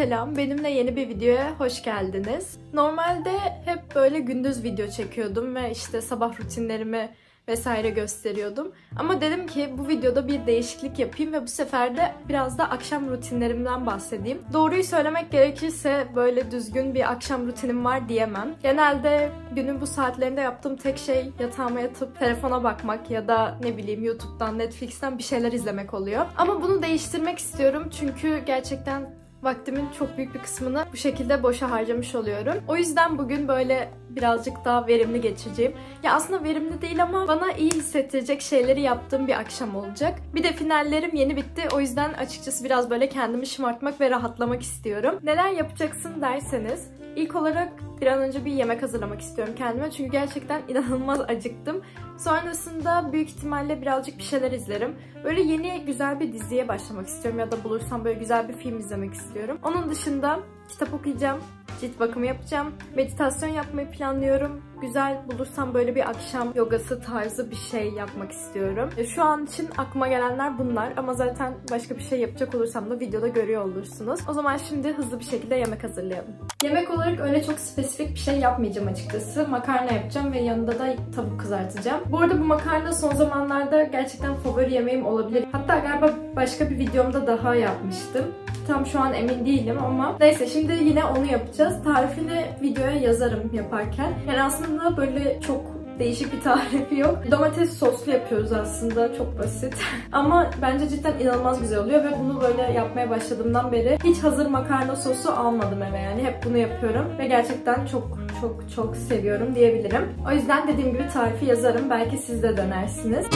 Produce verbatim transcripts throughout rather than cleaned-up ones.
Selam, benimle yeni bir videoya hoş geldiniz. Normalde hep böyle gündüz video çekiyordum ve işte sabah rutinlerimi vesaire gösteriyordum. Ama dedim ki bu videoda bir değişiklik yapayım ve bu sefer de biraz da akşam rutinlerimden bahsedeyim. Doğruyu söylemek gerekirse böyle düzgün bir akşam rutinim var diyemem. Genelde günün bu saatlerinde yaptığım tek şey yatağıma yatıp telefona bakmak ya da ne bileyim YouTube'dan, Netflix'ten bir şeyler izlemek oluyor. Ama bunu değiştirmek istiyorum çünkü gerçekten vaktimin çok büyük bir kısmını bu şekilde boşa harcamış oluyorum. O yüzden bugün böyle birazcık daha verimli geçeceğim. Ya aslında verimli değil ama bana iyi hissettirecek şeyleri yaptığım bir akşam olacak. Bir de finallerim yeni bitti. O yüzden açıkçası biraz böyle kendimi şımartmak ve rahatlamak istiyorum. Neler yapacaksın derseniz, ilk olarak bir an önce bir yemek hazırlamak istiyorum kendime. Çünkü gerçekten inanılmaz acıktım. Sonrasında büyük ihtimalle birazcık bir şeyler izlerim. Böyle yeni güzel bir diziye başlamak istiyorum ya da bulursam böyle güzel bir film izlemek istiyorum. Onun dışında kitap okuyacağım, cilt bakımı yapacağım, meditasyon yapmayı planlıyorum. Güzel bulursam böyle bir akşam yogası tarzı bir şey yapmak istiyorum. Şu an için aklıma gelenler bunlar ama zaten başka bir şey yapacak olursam da videoda görüyor olursunuz. O zaman şimdi hızlı bir şekilde yemek hazırlayalım. Yemek olarak öyle çok spesifik bir şey yapmayacağım açıkçası. Makarna yapacağım ve yanında da tavuk kızartacağım. Bu arada bu makarna son zamanlarda gerçekten favori yemeğim olabilir. Hatta galiba başka bir videomda daha yapmıştım. Tam şu an emin değilim ama neyse şimdi yine onu yapacağız. Tarifini videoya yazarım yaparken. Yani aslında böyle çok değişik bir tarifi yok. Domates soslu yapıyoruz aslında. Çok basit. Ama bence cidden inanılmaz güzel oluyor ve bunu böyle yapmaya başladığımdan beri hiç hazır makarna sosu almadım eve yani. Hep bunu yapıyorum ve gerçekten çok çok çok seviyorum diyebilirim. O yüzden dediğim gibi tarifi yazarım. Belki siz de denersiniz.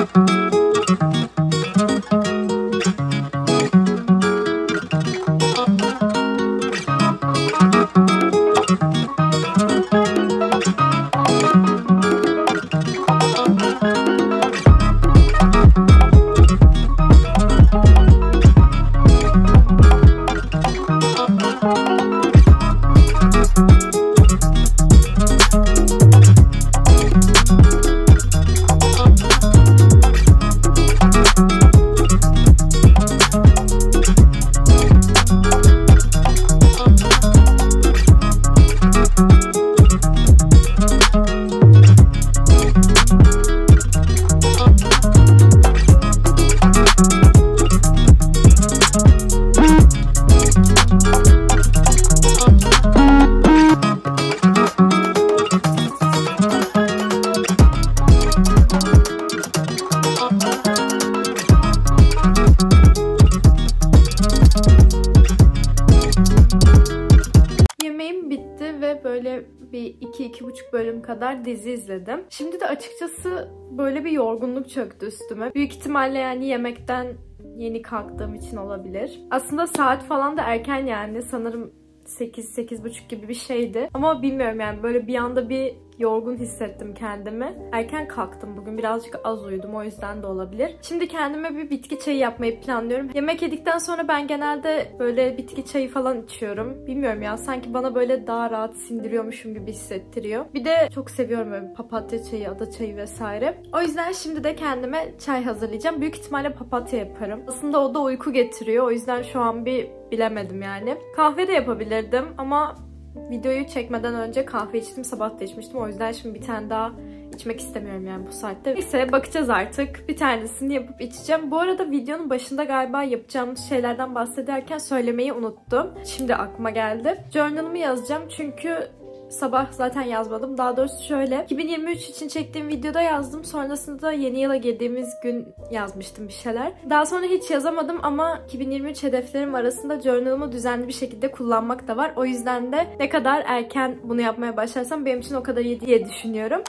Böyle bir iki iki buçuk bölüm kadar dizi izledim. Şimdi de açıkçası böyle bir yorgunluk çöktü üstüme. Büyük ihtimalle yani yemekten yeni kalktığım için olabilir. Aslında saat falan da erken yani sanırım sekiz sekiz buçuk gibi bir şeydi. Ama bilmiyorum yani böyle bir anda bir yorgun hissettim kendimi. Erken kalktım bugün. Birazcık az uyudum. O yüzden de olabilir. Şimdi kendime bir bitki çayı yapmayı planlıyorum. Yemek yedikten sonra ben genelde böyle bitki çayı falan içiyorum. Bilmiyorum ya. Sanki bana böyle daha rahat sindiriyormuşum gibi hissettiriyor. Bir de çok seviyorum böyle papatya çayı, ada çayı vesaire. O yüzden şimdi de kendime çay hazırlayacağım. Büyük ihtimalle papatya yaparım. Aslında o da uyku getiriyor. O yüzden şu an bir bilemedim yani. Kahve de yapabilirdim ama videoyu çekmeden önce kahve içtim. Sabah da içmiştim. O yüzden şimdi bir tane daha içmek istemiyorum yani bu saatte. Neyse bakacağız artık. Bir tanesini yapıp içeceğim. Bu arada videonun başında galiba yapacağımız şeylerden bahsederken söylemeyi unuttum. Şimdi aklıma geldi. Journal'ımı yazacağım çünkü sabah zaten yazmadım. Daha doğrusu şöyle. iki bin yirmi üç için çektiğim videoda yazdım. Sonrasında da yeni yıla girdiğimiz gün yazmıştım bir şeyler. Daha sonra hiç yazamadım ama iki bin yirmi üç hedeflerim arasında journal'ımı düzenli bir şekilde kullanmak da var. O yüzden de ne kadar erken bunu yapmaya başlarsam benim için o kadar iyi diye düşünüyorum.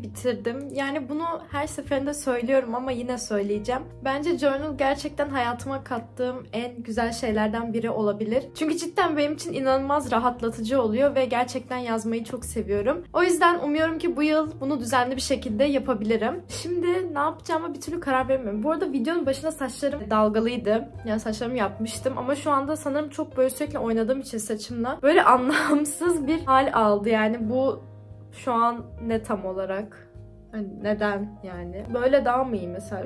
bitirdim. Yani bunu her seferinde söylüyorum ama yine söyleyeceğim. Bence journal gerçekten hayatıma kattığım en güzel şeylerden biri olabilir. Çünkü cidden benim için inanılmaz rahatlatıcı oluyor ve gerçekten yazmayı çok seviyorum. O yüzden umuyorum ki bu yıl bunu düzenli bir şekilde yapabilirim. Şimdi ne yapacağıma bir türlü karar veremiyorum. Bu arada videonun başında saçlarım dalgalıydı. Yani saçlarımı yapmıştım ama şu anda sanırım çok böyle sürekli oynadığım için saçımla böyle anlamsız bir hal aldı. Yani bu şu an ne tam olarak? Hani neden yani? Böyle daha mı iyi mesela?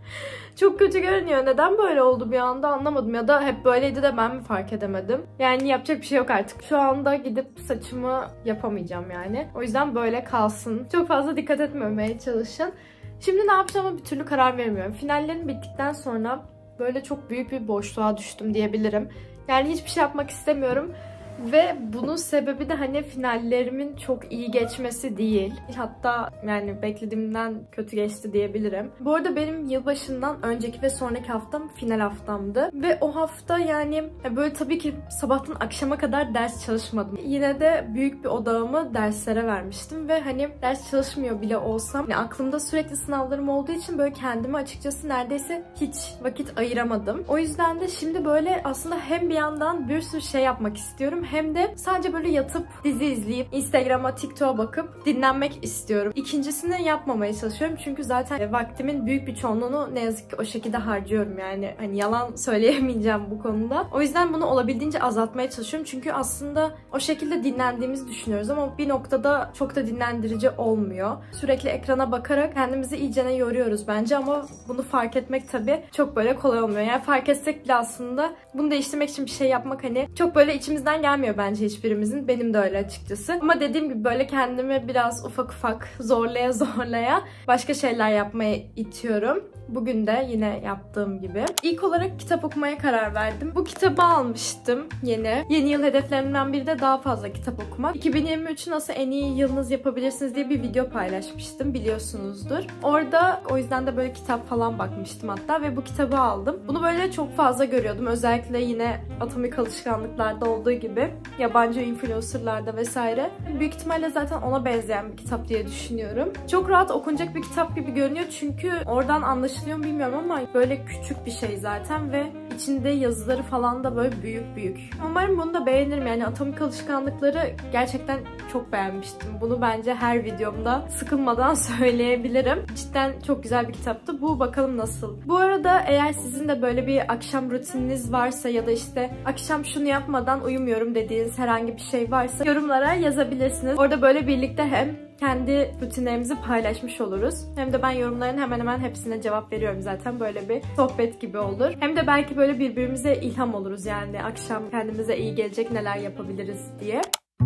Çok kötü görünüyor. Neden böyle oldu bir anda anlamadım. Ya da hep böyleydi de ben mi fark edemedim? Yani yapacak bir şey yok artık. Şu anda gidip saçımı yapamayacağım yani. O yüzden böyle kalsın. Çok fazla dikkat etmemeye çalışın. Şimdi ne yapacağıma bir türlü karar veremiyorum. Finallerim bittikten sonra böyle çok büyük bir boşluğa düştüm diyebilirim. Yani hiçbir şey yapmak istemiyorum. Ve bunun sebebi de hani finallerimin çok iyi geçmesi değil. Hatta yani beklediğimden kötü geçti diyebilirim. Bu arada benim yılbaşından önceki ve sonraki haftam final haftamdı. Ve o hafta yani böyle tabii ki sabahtan akşama kadar ders çalışmadım. Yine de büyük bir odağımı derslere vermiştim. Ve hani ders çalışmıyor bile olsam yani aklımda sürekli sınavlarım olduğu için böyle kendime açıkçası neredeyse hiç vakit ayıramadım. O yüzden de şimdi böyle aslında hem bir yandan bir sürü şey yapmak istiyorum hem de sadece böyle yatıp dizi izleyip Instagram'a, TikTok'a bakıp dinlenmek istiyorum. İkincisini yapmamaya çalışıyorum çünkü zaten vaktimin büyük bir çoğunluğunu ne yazık ki o şekilde harcıyorum yani. Hani yalan söyleyemeyeceğim bu konuda. O yüzden bunu olabildiğince azaltmaya çalışıyorum çünkü aslında o şekilde dinlendiğimizi düşünüyoruz ama bir noktada çok da dinlendirici olmuyor. Sürekli ekrana bakarak kendimizi iyicene yoruyoruz bence ama bunu fark etmek tabii çok böyle kolay olmuyor. Yani fark etsek bile aslında bunu değiştirmek için bir şey yapmak hani çok böyle içimizden gelmiyor bence hiçbirimizin. Benim de öyle açıkçası. Ama dediğim gibi böyle kendimi biraz ufak ufak zorlaya zorlaya başka şeyler yapmaya itiyorum. Bugün de yine yaptığım gibi. İlk olarak kitap okumaya karar verdim. Bu kitabı almıştım yeni. Yeni yıl hedeflerimden biri de daha fazla kitap okumak. iki bin yirmi üçü nasıl en iyi yılınız yapabilirsiniz diye bir video paylaşmıştım. Biliyorsunuzdur. Orada o yüzden de böyle kitap falan bakmıştım hatta ve bu kitabı aldım. Bunu böyle çok fazla görüyordum. Özellikle yine Atomik Alışkanlıklar'da olduğu gibi. Yabancı influencerlarda vesaire. Büyük ihtimalle zaten ona benzeyen bir kitap diye düşünüyorum. Çok rahat okunacak bir kitap gibi görünüyor çünkü oradan anlaşılıyor mu bilmiyorum ama böyle küçük bir şey zaten ve içinde yazıları falan da böyle büyük büyük. Umarım bunu da beğenirim. Yani Atomik Alışkanlıkları gerçekten çok beğenmiştim. Bunu bence her videomda sıkılmadan söyleyebilirim. Cidden çok güzel bir kitaptı. Bu bakalım nasıl. Bu arada eğer sizin de böyle bir akşam rutininiz varsa ya da işte akşam şunu yapmadan uyumuyorum dediğiniz herhangi bir şey varsa yorumlara yazabilirsiniz. Orada böyle birlikte hem kendi rutinlerimizi paylaşmış oluruz. Hem de ben yorumların hemen hemen hepsine cevap veriyorum zaten. Böyle bir sohbet gibi olur. Hem de belki böyle birbirimize ilham oluruz yani. Akşam kendimize iyi gelecek neler yapabiliriz diye.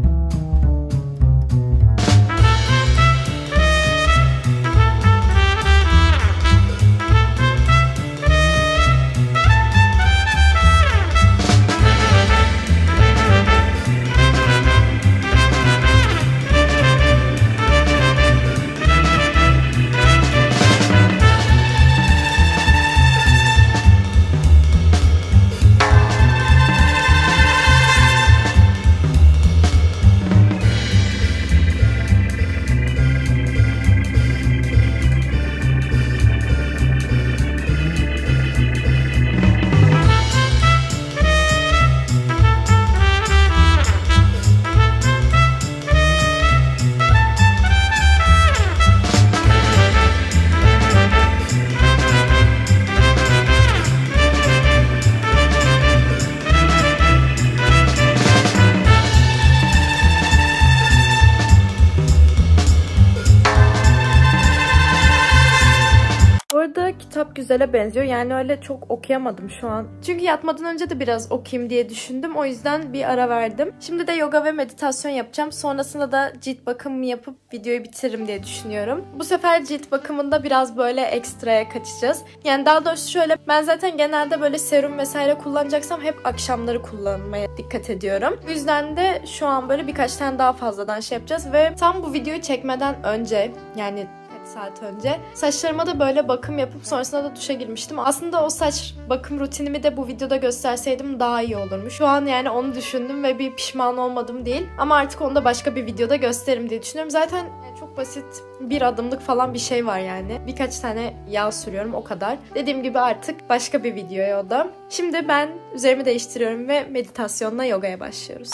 Kitap güzele benziyor. Yani öyle çok okuyamadım şu an. Çünkü yatmadan önce de biraz okuyayım diye düşündüm. O yüzden bir ara verdim. Şimdi de yoga ve meditasyon yapacağım. Sonrasında da cilt bakımı yapıp videoyu bitiririm diye düşünüyorum. Bu sefer cilt bakımında biraz böyle ekstraya kaçacağız. Yani daha doğrusu şöyle, ben zaten genelde böyle serum vesaire kullanacaksam hep akşamları kullanmaya dikkat ediyorum. Bu yüzden de şu an böyle birkaç tane daha fazladan şey yapacağız ve tam bu videoyu çekmeden önce, yani saat önce saçlarıma da böyle bakım yapıp sonrasında da duşa girmiştim. Aslında o saç bakım rutinimi de bu videoda gösterseydim daha iyi olurmuş. Şu an yani onu düşündüm ve bir pişman olmadım değil. Ama artık onu da başka bir videoda gösteririm diye düşünüyorum. Zaten çok çok basit bir adımlık falan bir şey var yani. Birkaç tane yağ sürüyorum, o kadar. Dediğim gibi artık başka bir videoya o da. Şimdi ben üzerimi değiştiriyorum ve meditasyonla yogaya başlıyoruz.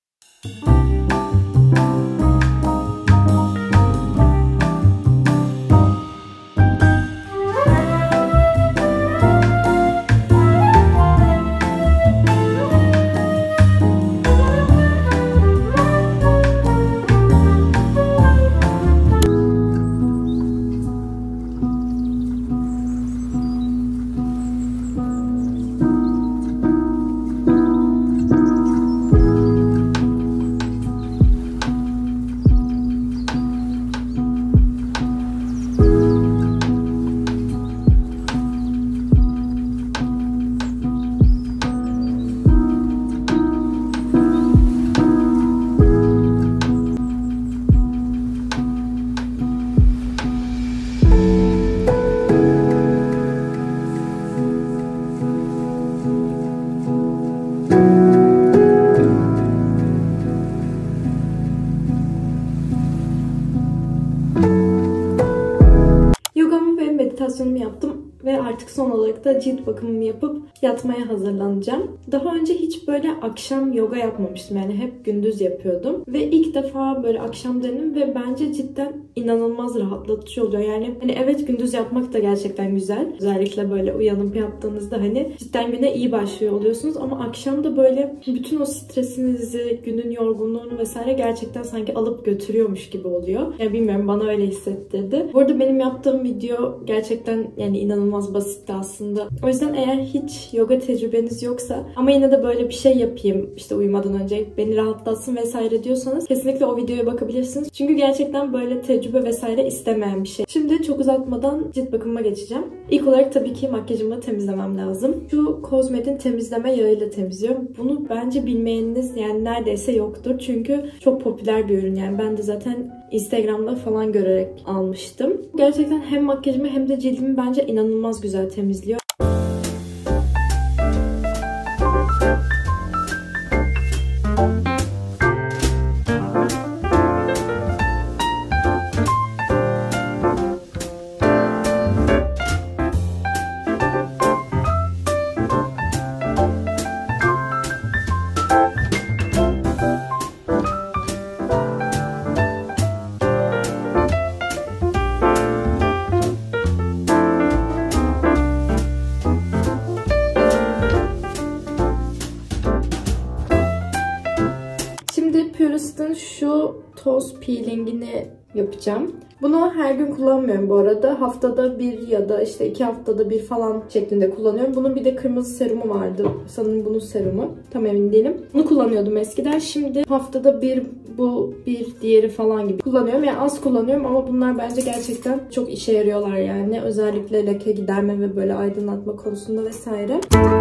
Meditasyonumu yaptım ve artık son olarak da cilt bakımımı yapıp yatmaya hazırlanacağım. Daha önce hiç böyle akşam yoga yapmamıştım. Yani hep gündüz yapıyordum. Ve ilk defa böyle akşam denedim ve bence cidden inanılmaz rahatlatıcı oluyor. Yani hani evet, gündüz yapmak da gerçekten güzel. Özellikle böyle uyanıp yaptığınızda hani cidden güne iyi başlıyor oluyorsunuz. Ama akşam da böyle bütün o stresinizi, günün yorgunluğunu vesaire gerçekten sanki alıp götürüyormuş gibi oluyor. Yani bilmiyorum, bana öyle hissettirdi. Bu arada benim yaptığım video gerçekten yani inanılmaz basitti aslında. O yüzden eğer hiç yoga tecrübeniz yoksa ama yine de böyle bir şey yapayım işte uyumadan önce, beni rahatlatsın vesaire diyorsanız kesinlikle o videoya bakabilirsiniz. Çünkü gerçekten böyle tecrübe vesaire istemeyen bir şey. Şimdi çok uzatmadan cilt bakımıma geçeceğim. İlk olarak tabii ki makyajımı temizlemem lazım. Şu Cosmed'in temizleme yağıyla temizliyorum. Bunu bence bilmeyeniniz yani neredeyse yoktur. Çünkü çok popüler bir ürün yani. Ben de zaten Instagram'da falan görerek almıştım. Gerçekten hem makyajımı hem de cildimi bence inanılmaz güzel temizliyor. Purist'in şu toz peelingini yapacağım. Bunu her gün kullanmıyorum bu arada. Haftada bir ya da işte iki haftada bir falan şeklinde kullanıyorum. Bunun bir de kırmızı serumu vardı. Sanırım bunun serumu. Tam emin değilim. Bunu kullanıyordum eskiden. Şimdi haftada bir bu, bir diğeri falan gibi kullanıyorum. Yani az kullanıyorum ama bunlar bence gerçekten çok işe yarıyorlar yani. Özellikle leke giderme ve böyle aydınlatma konusunda vesaire.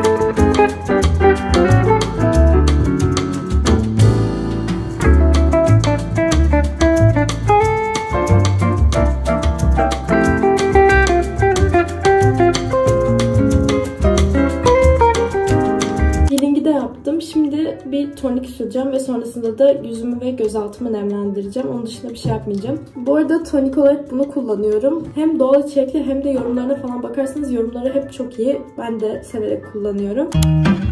Şimdi bir tonik süreceğim ve sonrasında da yüzümü ve gözaltımı nemlendireceğim. Onun dışında bir şey yapmayacağım. Bu arada tonik olarak bunu kullanıyorum. Hem doğal içerikli hem de yorumlarına falan bakarsanız yorumları hep çok iyi. Ben de severek kullanıyorum.